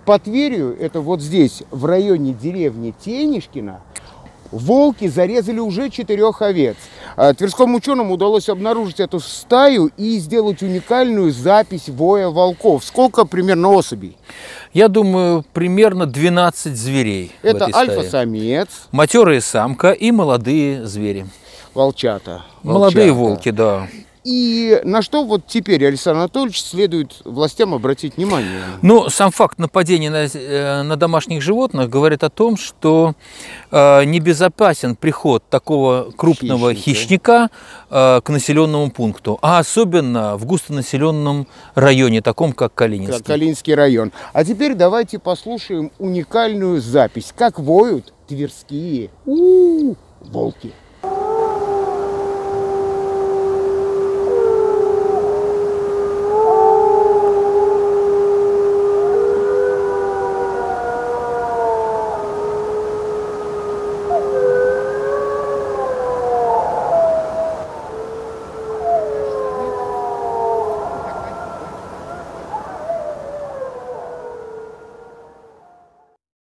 под Тверью, это вот здесь, в районе деревни Тенишкино, волки зарезали уже 4 овец. Тверскому ученому удалось обнаружить эту стаю и сделать уникальную запись воя волков. Сколько примерно особей? Я думаю, примерно 12 зверей. Это альфа-самец, матерая самка и молодые звери. волчата. Молодые волки, да. И на что вот теперь, Александр Анатольевич, следует властям обратить внимание? Ну, сам факт нападения на домашних животных говорит о том, что небезопасен приход такого крупного хищника к населенному пункту, а особенно в густонаселенном районе, таком как Калининский. Калининский район. А теперь давайте послушаем уникальную запись, как воют тверские волки.